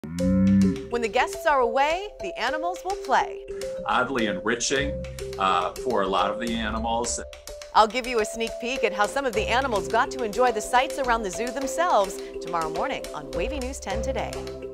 When the guests are away, the animals will play. Oddly enriching for a lot of the animals. I'll give you a sneak peek at how some of the animals got to enjoy the sights around the zoo themselves tomorrow morning on Wavy News 10 Today.